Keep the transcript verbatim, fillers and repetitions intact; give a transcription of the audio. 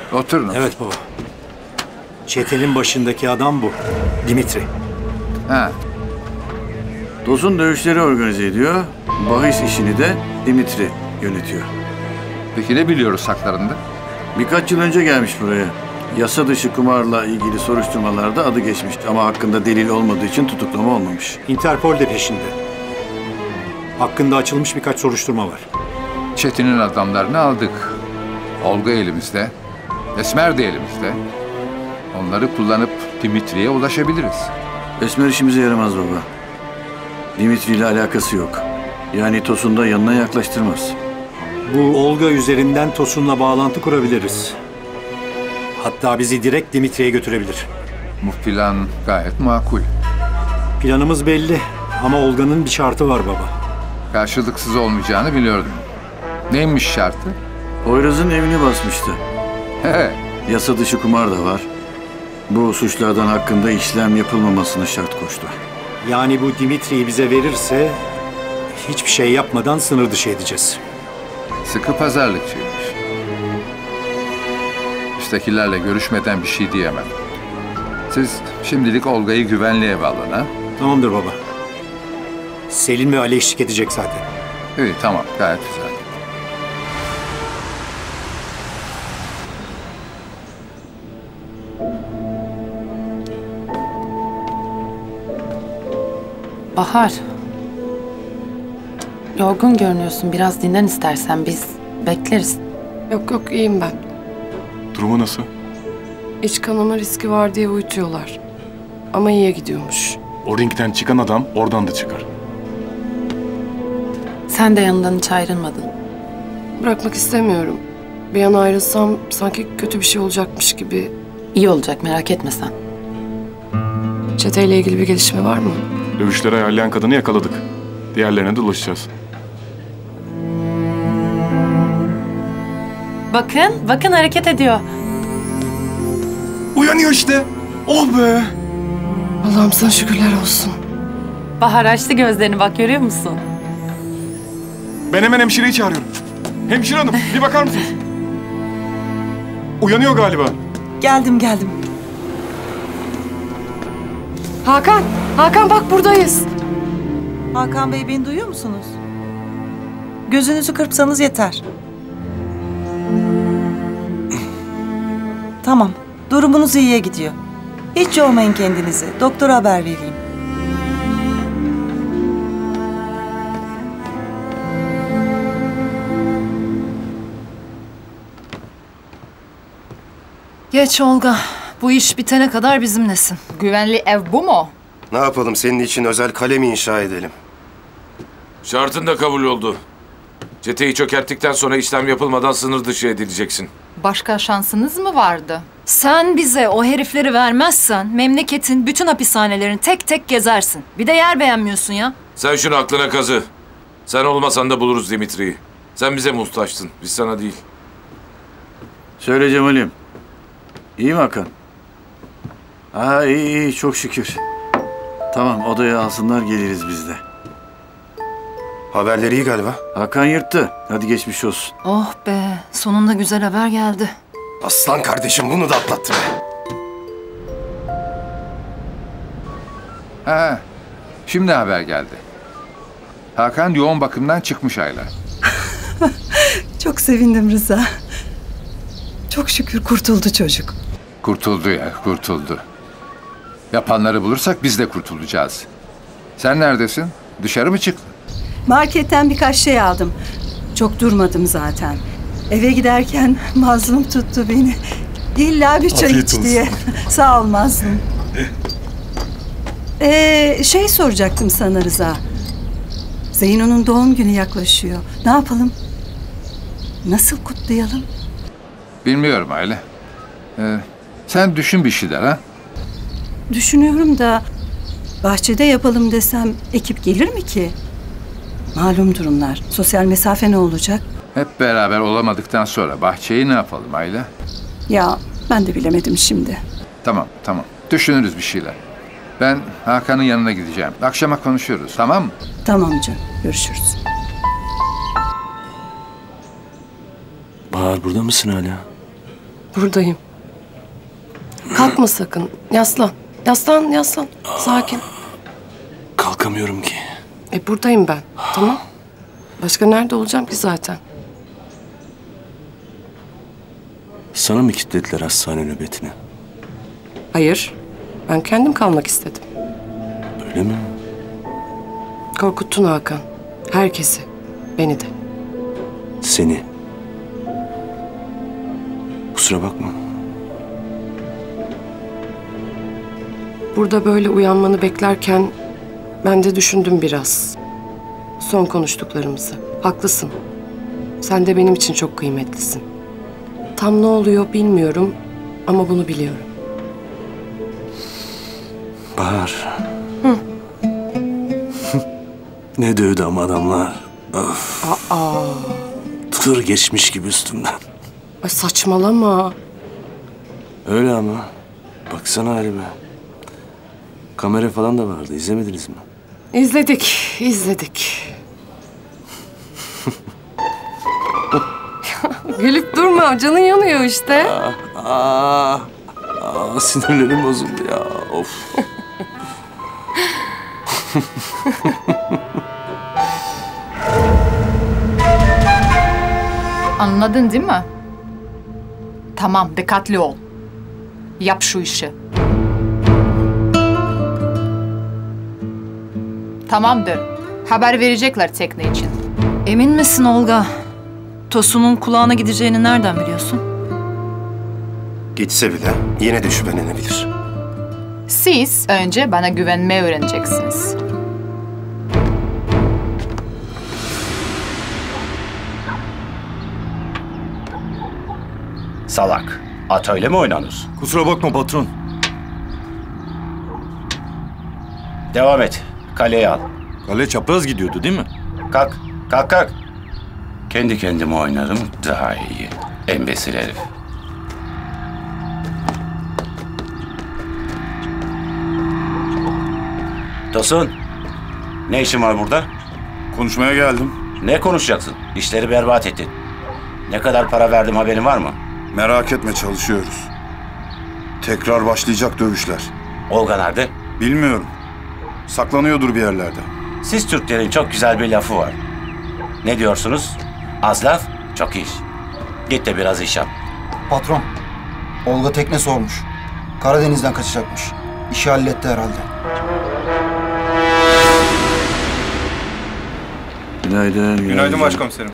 Oturun. Evet baba. Çetenin başındaki adam bu. Dimitri. Ha. Tosun dövüşleri organize ediyor. Bahis işini de Dimitri yönetiyor. Peki ne biliyoruz haklarında? Birkaç yıl önce gelmiş buraya. Yasa dışı kumarla ilgili soruşturmalarda adı geçmişti ama hakkında delil olmadığı için tutuklama olmamış. Interpol de peşinde. Hakkında açılmış birkaç soruşturma var. Çetin'in adamlarını aldık. Olga elimizde. Esmer de elimizde. Onları kullanıp Dimitri'ye ulaşabiliriz. Esmer işimize yaramaz baba. Dimitri ile alakası yok. Yani Tosun da yanına yaklaştırmaz. Bu Olga üzerinden Tosun'la bağlantı kurabiliriz. Hatta bizi direkt Dimitri'ye götürebilir. Bu plan gayet makul. Planımız belli ama Olga'nın bir şartı var baba. Karşılıksız olmayacağını biliyordum. Neymiş şartı? Poyraz'ın evini basmıştı. He. Yasa dışı kumar da var. Bu suçlardan hakkında işlem yapılmamasına şart koştu. Yani bu Dimitri'yi bize verirse hiçbir şey yapmadan sınır dışı edeceğiz. Sıkı pazarlıkçıymış. Üsttekilerle görüşmeden bir şey diyemem. Siz şimdilik Olga'yı güvenli eve alın ha? Tamamdır baba. Selin ve Ali eşlik edecek zaten. İyi tamam gayet güzel. Bahar. Yorgun görünüyorsun. Biraz dinlen istersen. Biz bekleriz. Yok yok iyiyim ben. Durumu nasıl? İç kanama riski var diye uyutuyorlar. Ama iyiye gidiyormuş. O ringden çıkan adam oradan da çıkar. Sen de yanından hiç ayrılmadın. Bırakmak istemiyorum. Bir an ayrılsam sanki kötü bir şey olacakmış gibi. İyi olacak, merak etme sen. Çeteyle ilgili bir gelişme var mı? Dövüşleri ayarlayan kadını yakaladık. Diğerlerine de ulaşacağız. Bakın, bakın hareket ediyor. Uyanıyor işte. Oh be. Allah'ım sana şükürler olsun. Bahar açtı gözlerini, bak görüyor musun? Ben hemen hemşireyi çağırıyorum. Hemşire hanım bir bakar mısınız? Uyanıyor galiba. Geldim geldim. Hakan, Hakan bak buradayız. Hakan Bey beni duyuyor musunuz? Gözünüzü kırpsanız yeter. Tamam, durumunuz iyiye gidiyor. Hiç yormayın kendinizi. Doktora haber vereyim. Geç Olga. Bu iş bitene kadar bizimlesin. Güvenli ev bu mu? Ne yapalım, senin için özel kale mi inşa edelim? Şartın da kabul oldu. Çeteyi çökerttikten sonra işlem yapılmadan sınır dışı edileceksin. Başka şansınız mı vardı? Sen bize o herifleri vermezsen memleketin bütün hapishanelerini tek tek gezersin. Bir de yer beğenmiyorsun ya. Sen şunu aklına kazı. Sen olmasan da buluruz Dimitri'yi. Sen bize muhtaçtın, biz sana değil. Söyle Cemal'im. İyi mi Hakan? Ha iyi iyi çok şükür. Tamam odaya alsınlar geliriz biz de. Haberleri iyi galiba. Hakan yırttı. Hadi geçmiş olsun. Oh be, sonunda güzel haber geldi. Aslan kardeşim bunu da atlattı be. Ha, şimdi haber geldi. Hakan yoğun bakımdan çıkmış Ayla. Çok sevindim Rıza. Çok şükür kurtuldu çocuk. Kurtuldu ya, kurtuldu. Yapanları bulursak biz de kurtulacağız. Sen neredesin? Dışarı mı çıktın? Marketten birkaç şey aldım. Çok durmadım zaten. Eve giderken Mazlum tuttu beni. İlla bir çay iç diye. Sağ ol Mazlum. Ee, şey soracaktım sana Rıza. Zeyno'nun doğum günü yaklaşıyor. Ne yapalım? Nasıl kutlayalım? Bilmiyorum Ayla. Ee, sen düşün bir şeyler ha? Düşünüyorum da bahçede yapalım desem ekip gelir mi ki? Malum durumlar. Sosyal mesafe ne olacak? Hep beraber olamadıktan sonra bahçeyi ne yapalım Ayla? Ya ben de bilemedim şimdi. Tamam, tamam. Düşünürüz bir şeyler. Ben Hakan'ın yanına gideceğim. Akşama konuşuyoruz, tamam mı? Tamam canım, görüşürüz. Bahar burada mısın hala? Buradayım. Kalkma sakın. Yaslan. Yaslan, yaslan. Sakin. Kalkamıyorum ki. E buradayım ben. Tamam. Başka nerede olacağım ki zaten? Sana mı kilitlediler hastane nöbetini? Hayır. Ben kendim kalmak istedim. Öyle mi? Korkuttun Hakan. Herkesi. Beni de. Seni. Kusura bakma. Burada böyle uyanmanı beklerken ben de düşündüm biraz. Son konuştuklarımızı. Haklısın. Sen de benim için çok kıymetlisin. Tam ne oluyor bilmiyorum ama bunu biliyorum. Bahar. Ne dövdü ama adamlar. Of. Aa. Tır geçmiş gibi üstümden. Ay saçmalama. Öyle ama. Baksana halime. Kamera falan da vardı. İzlemediniz mi? İzledik, izledik. Gülüp durma, canın yanıyor işte. Aa, aa, sinirlerim bozuldu ya. Of. Anladın değil mi? Tamam, dikkatli ol. Yap şu işi. Tamamdır. Haber verecekler tekne için. Emin misin Olga? Tosun'un kulağına gideceğini nereden biliyorsun? Gitse bile yine de şüphelenebilir. Siz önce bana güvenmeyi öğreneceksiniz. Salak. At öyle mi oynanır? Kusura bakma patron. Devam et. Kaleye al. Kale çapraz gidiyordu değil mi? Kalk. Kalk kalk. Kendi kendime oynarım daha iyi. Embesil herif. Tosun. Ne işin var burada? Konuşmaya geldim. Ne konuşacaksın? İşleri berbat ettin. Ne kadar para verdim haberin var mı? Merak etme çalışıyoruz. Tekrar başlayacak dövüşler. Olga nerede? Bilmiyorum. Saklanıyordur bir yerlerde. Siz Türklerin çok güzel bir lafı var. Ne diyorsunuz? Az laf, çok iş. Git de biraz iş yap. Patron, Olga tekne sormuş. Karadeniz'den kaçacakmış. İşi halletti herhalde. Günaydın. Günaydın başkomiserim.